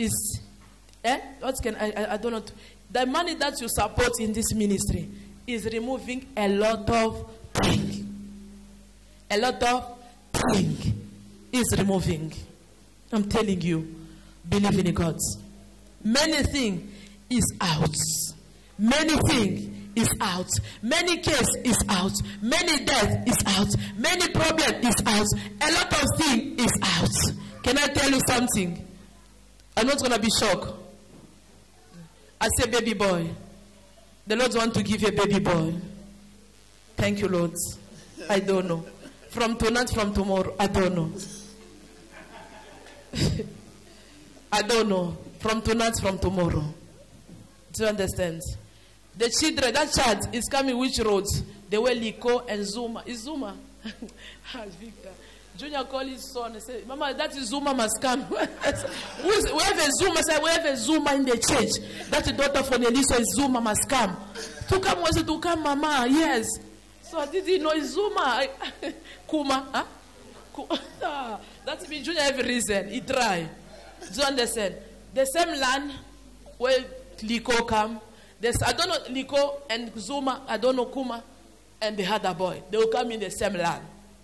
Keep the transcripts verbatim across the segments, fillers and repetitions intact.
is, eh? What can I, I, I don't know. The money that you support in this ministry is removing a lot of things. A lot of things is removing. I'm telling you, believe in God. Many things is out. Many things is out. Many case is out. Many death is out. Many problem is out. A lot of things is out. Can I tell you something? I'm not going to be shocked. I say baby boy. The Lord wants to give you a baby boy. Thank you, Lord. I don't know. From tonight, from tomorrow, I don't know. I don't know. From tonight, from tomorrow. Do you understand? The children, that child is coming which roads? They were Liko and Zuma. Is Zuma? Victor. Junior called his son and said, Mama, that is Zuma must come. We have a Zuma. Say, we have a Zuma in the church. That the daughter from Elisa is Zuma must come. To come was it to come, Mama? Yes. So did he know it's Zuma? Kuma. Huh? That means Junior have a reason. He try. Do you understand? The same land where Liko come. There's, I don't know Liko and Zuma. I don't know Kuma and the other boy. They will come in the same land.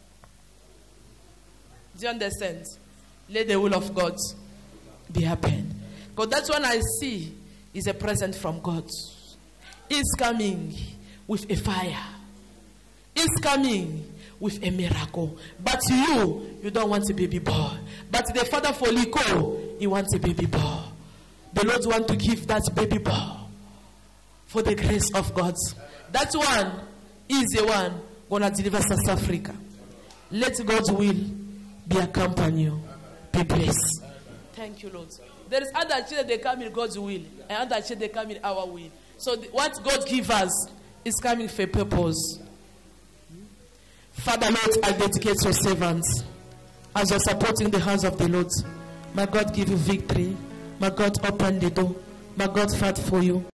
Do you understand? Let the will of God be happened. Because that's what I see is a present from God. It's coming with a fire. It's coming with a miracle. But you, you don't want a baby boy. But the father for Liko, he wants a baby boy. The Lord wants to give that baby boy for the grace of God. That one is the one gonna deliver South Africa. Let God's will be accompany you. Be blessed. Thank you, Lord. There is other children, they come in God's will. And other children, they come in our will. So the, what God gives us is coming for a purpose. Father, Lord, I dedicate your servants as you're supporting the hands of the Lord. May God give you victory. May God open the door. May God fight for you.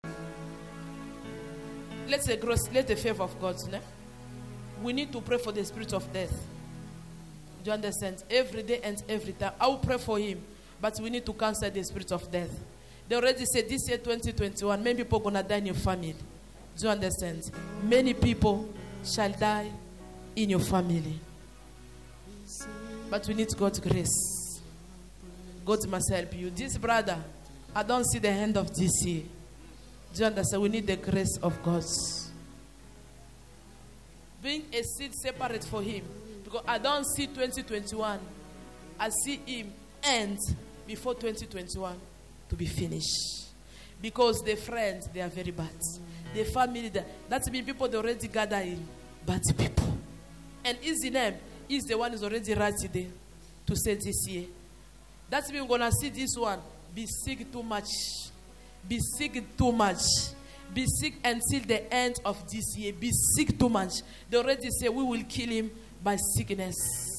Let's say gross, let the favor of God. Ne? We need to pray for the spirit of death. Do you understand? Every day and every time. I will pray for him. But we need to cancel the spirit of death. They already said this year twenty twenty-one, many people are going to die in your family. Do you understand? Many people shall die in your family. But we need God's grace. God must help you. This brother, I don't see the hand of this year. Do you understand? We need the grace of God. Being a seed separate for him. Because I don't see twenty twenty-one. I see him end before twenty twenty-one to be finished. Because the friends, they are very bad. The family, that means people they already gather in bad people. And his name is the one who's already right today to say this year. That means we're going to see this one be sick too much. Be sick too much. Be sick until the end of this year. Be sick too much. They already say we will kill him by sickness.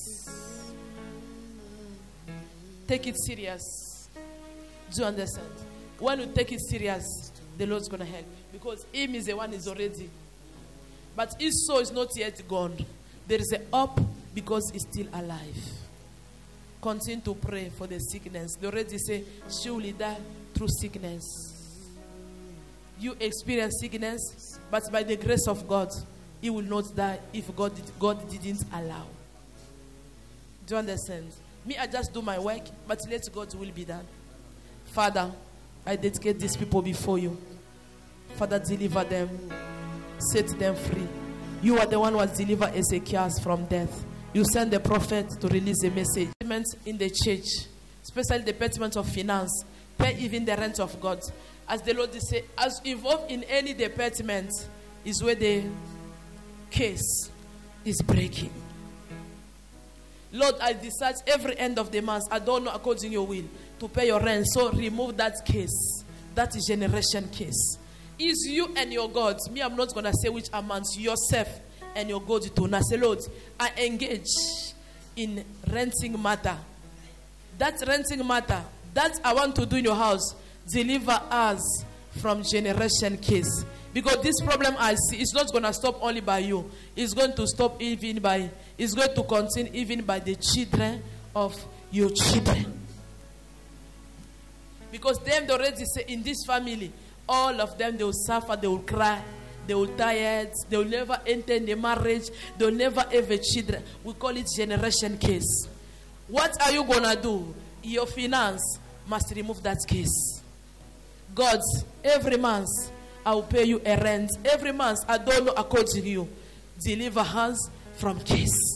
Take it serious. Do you understand? When you take it serious, the Lord's going to help you. Because him is the one is already. But his soul is not yet gone. There is a hope because he's still alive. Continue to pray for the sickness. They already say, she will die through sickness. You experience sickness, but by the grace of God, he will not die if God, did, God didn't allow. Do you understand? Me, I just do my work, but let God's will be done. Father, I dedicate these people before you. Father, deliver them. Set them free. You are the one who has delivered Ezekiel from death. You send the prophet to release a message. In the church, especially the department of finance, pay even the rent of God. As the Lord say, as involved in any department is where the case is breaking. Lord, I decide every end of the month, I don't know according to your will, to pay your rent. So remove that case. That is generation case. Is you and your God. Me, I'm not going to say which amount. Yourself and your God to. Now say, Lord, I engage in renting matter. That renting matter, that I want to do in your house, deliver us from generation case. Because this problem I see, it's not going to stop only by you. It's going to stop even by, it's going to continue even by the children of your children. Because them they already say in this family, all of them, they will suffer, they will cry, they will tired, they will never enter in the marriage, they will never have a children. We call it generation case. What are you going to do? Your finance must remove that case. God, every month, I will pay you a rent. Every month, I don't know according to you. Deliver hands from case.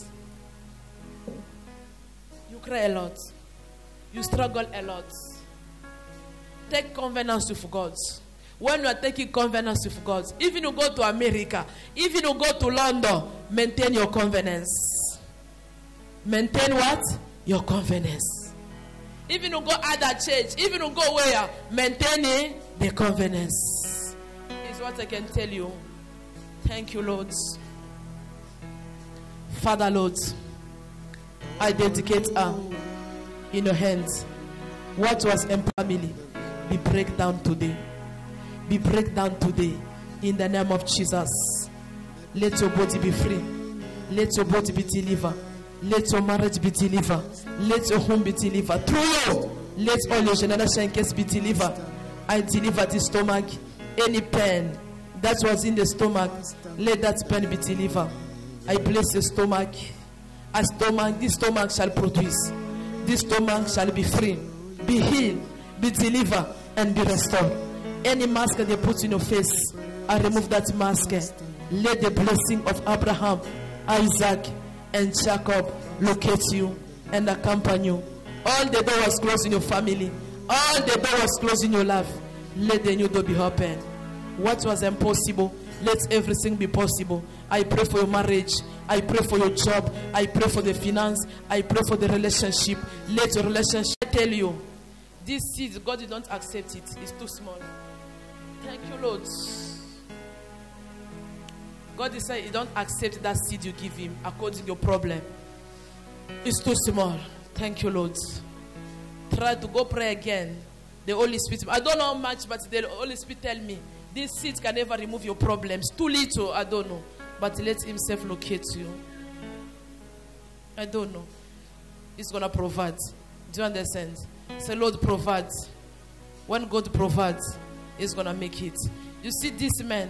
You cry a lot. You struggle a lot. Take covenants with God. When you are taking covenants with God, even you go to America, even you go to London, maintain your covenants. Maintain what? Your covenants. Even you go other church, even you go where, maintaining the covenants. Is what I can tell you. Thank you, Lord. Father, Lord, I dedicate her in your hands. What was in family, be break down today. Be break down today in the name of Jesus. Let your body be free. Let your body be delivered. Let your marriage be delivered. Let your home be delivered. Through you, let all your generation case be delivered. I deliver the stomach. Any pain that was in the stomach, let that pain be delivered. I bless your stomach. A stomach, this stomach shall produce. This stomach shall be free, be healed, be delivered, and be restored. Any mask they put in your face, I remove that mask. Let the blessing of Abraham, Isaac, and Jacob locate you and accompany you. All the door was closed in your family. All the door was closed in your life. Let the new door be open. What was impossible, let everything be possible. I pray for your marriage. I pray for your job. I pray for the finance. I pray for the relationship. Let your relationship, I tell you, this seed, God did not accept it. It's too small. Thank you, Lord. God is saying He don't accept that seed you give Him according to your problem. It's too small. Thank you, Lord. Try to go pray again. The Holy Spirit, I don't know how much, but the Holy Spirit tell me, this seed can never remove your problems. Too little, I don't know. But let Himself locate you. I don't know. He's going to provide. Do you understand? Say, Lord, provide. When God provides, He's going to make it. You see this man,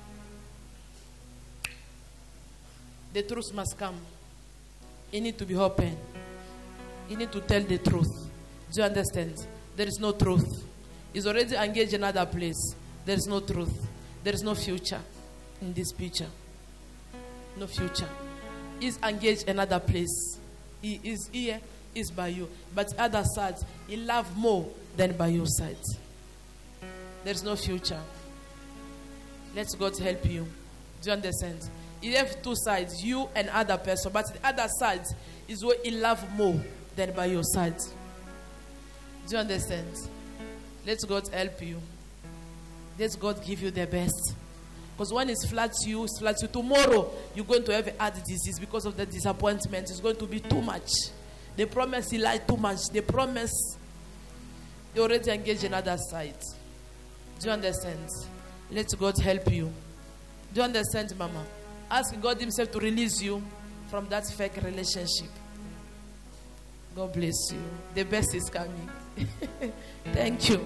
the truth must come. He need to be open. He need to tell the truth. Do you understand? There is no truth. He's already engaged in another place. There is no truth. There is no future in this picture. No future. He's engaged in another place. He is here, is by you. But other side, he love more than by your side. There is no future. Let God help you. Do you understand? You have two sides, you and other person. But the other side is where he love more than by your side. Do you understand? Let God help you. Let God give you the best. Because when it's flat to you, it's flat to you. Tomorrow, you're going to have a heart disease because of the disappointment. It's going to be too much. They promise he lied too much. They promise they already engaged in other side. Do you understand? Let God help you. Do you understand, Mama? Ask God Himself to release you from that fake relationship. God bless you. The best is coming. Thank you.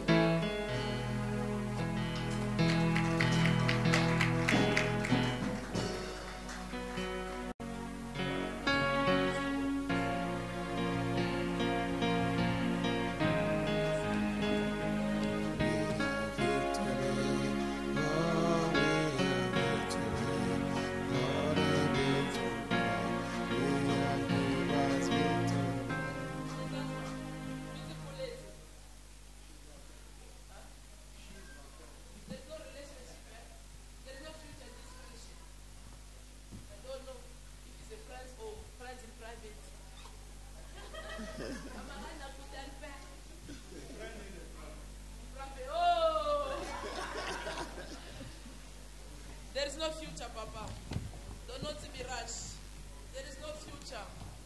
There is no future, Papa. Don't not to be rushed. There is no future.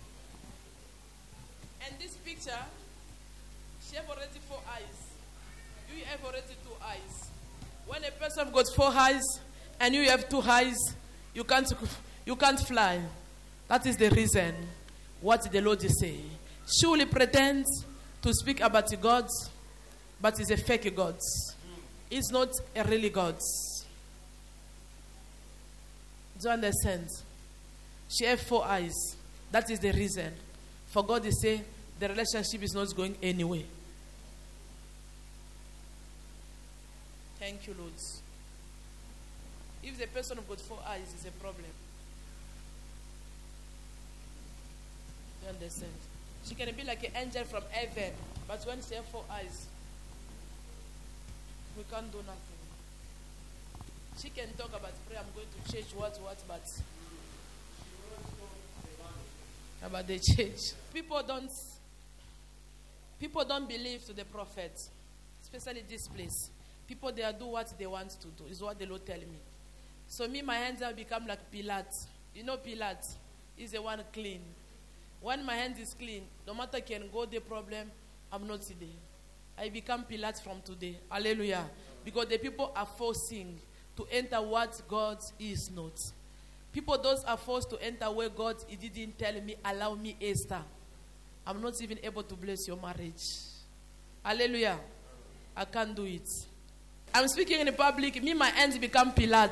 And this picture, she have already four eyes. You have already two eyes. When a person got four eyes and you have two eyes, you can't, you can't fly. That is the reason what the Lord is saying. Surely pretend to speak about God but it's a fake God. It's not a really God. Do you understand? She has four eyes. That is the reason. For God to say the relationship is not going anywhere. Thank you, Lord. If the person has got four eyes, it's a problem. You understand? She can be like an angel from heaven, but when she has four eyes, we can't do nothing. She can talk about prayer, I'm going to church, what, what, but about the church. People don't people don't believe to the prophet, especially this place. People, they do what they want to do, is what the Lord tell me. So me, my hands have become like Pilate. You know Pilate is the one clean. When my hand is clean, no matter can go the problem, I'm not today. I become Pilate from today. Hallelujah. Because the people are forcing to enter what God is not. People, those are forced to enter where God he didn't tell me, allow me, Esther. I'm not even able to bless your marriage. Hallelujah. I can't do it. I'm speaking in the public. Me, my hands become Pilate.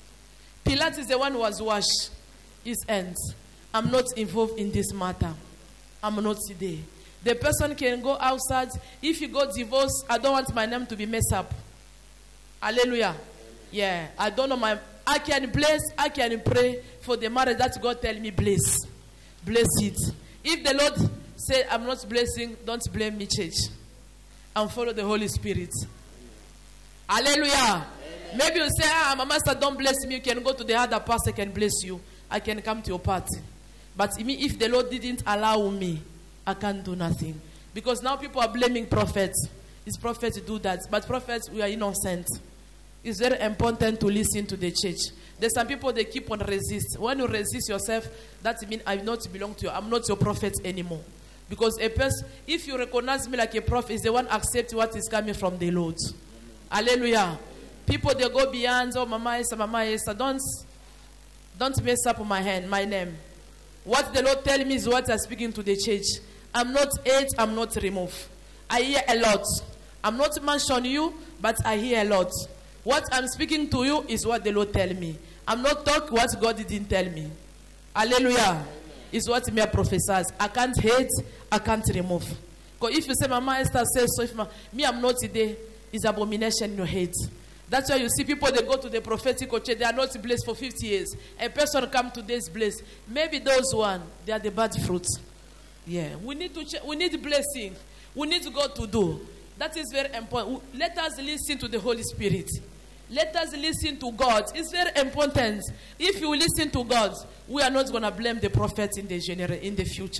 Pilate is the one who was washed his hands. I'm not involved in this matter. I'm not today. The person can go outside. If you go divorce, I don't want my name to be messed up. Hallelujah. Yeah. I don't know my... I can bless, I can pray for the marriage that God tell me bless. Bless it. If the Lord say I'm not blessing, don't blame me, church. And follow the Holy Spirit. Hallelujah. Amen. Maybe you say, ah, my master don't bless me. You can go to the other pastor, can bless you. I can come to your party. But if the Lord didn't allow me, I can't do nothing. Because now people are blaming prophets. It's prophets do that. But prophets, we are innocent. It's very important to listen to the church. There's some people, they keep on resist. When you resist yourself, that means I not belong to you. I'm not your prophet anymore. Because a person, if you recognize me like a prophet, is the one accept what is coming from the Lord. Hallelujah. People, they go beyond, oh, Mama Esther, Mama Esther. Don't, don't mess up my hand, my name. What the Lord tell me is what I'm speaking to the church. I'm not ate, I'm not removed. I hear a lot. I'm not mentioning you, but I hear a lot. What I'm speaking to you is what the Lord tell me. I'm not talking what God didn't tell me. Hallelujah. It's what me prophesies. I can't hate, I can't remove. Because if you say, Mama Esther says so, if my, me I'm not today, it's abomination in your head. That's why you see people, they go to the prophetic church, they are not blessed for fifty years. A person come to this blessed. Maybe those one, they are the bad fruits. Yeah. We need to ch- we need blessing. We need God to do. That is very important. Let us listen to the Holy Spirit. Let us listen to God. It's very important. If you listen to God, we are not going to blame the prophet in the gener- in the future.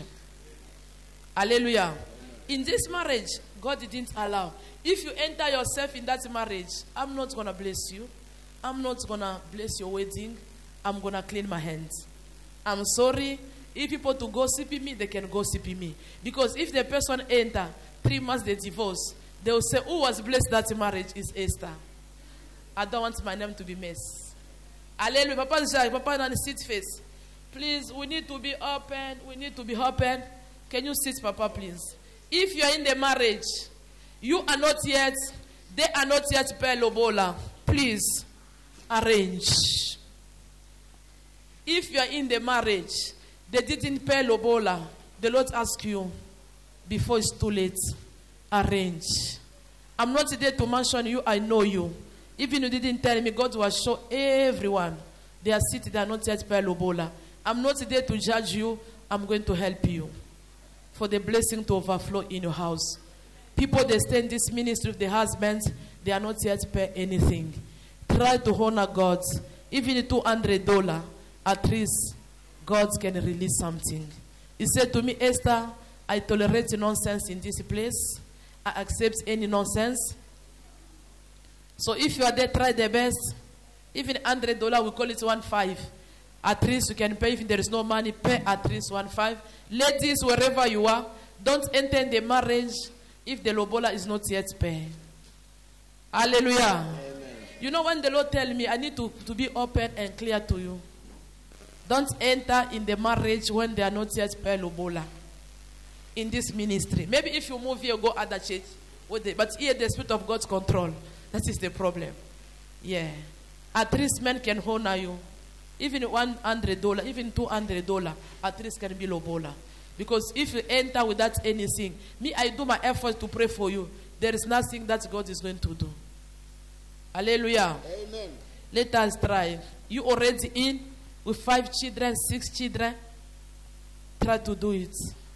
Hallelujah. In this marriage, God didn't allow. If you enter yourself in that marriage, I'm not going to bless you. I'm not going to bless your wedding. I'm going to clean my hands. I'm sorry. If people to gossip me, they can gossip me. Because if the person enter, three months they divorce, they will say, who was blessed that marriage is Esther. I don't want my name to be messed. Hallelujah. Papa is shy. Papa and sit face. Please, we need to be open. We need to be open. Can you sit, Papa, please? If you are in the marriage, you are not yet, they are not yet pay lobola. Please, arrange. If you are in the marriage, they didn't pay lobola. The Lord asks you, before it's too late, arrange. I'm not there to mention you, I know you. Even you didn't tell me, God will show everyone. They are sitting, they are not yet pay lobola. I'm not there to judge you, I'm going to help you. For the blessing to overflow in your house. People, they stay in this ministry with the husbands, they are not yet pay anything. Try to honor God. Even two hundred dollars, at least God can release something. He said to me, Esther, I tolerate nonsense in this place. I accept any nonsense. So if you are there, try the best. Even one hundred dollars, we call it one five. At least you can pay. If there is no money, pay at least one five. Ladies, wherever you are, don't enter in the marriage if the lobola is not yet paid. Hallelujah. Amen. You know, when the Lord tell me, I need to, to be open and clear to you. Don't enter in the marriage when they are not yet paid lobola. In this ministry. Maybe if you move here, go other church. What they, but here the Spirit of God's control. That is the problem. Yeah. At least men can honor you. Even one hundred dollars, even two hundred dollars, at least can be lobola. Because if you enter without anything, me, I do my effort to pray for you. There is nothing that God is going to do. Hallelujah. Amen. Let us try. You already in with five children, six children. Try to do it.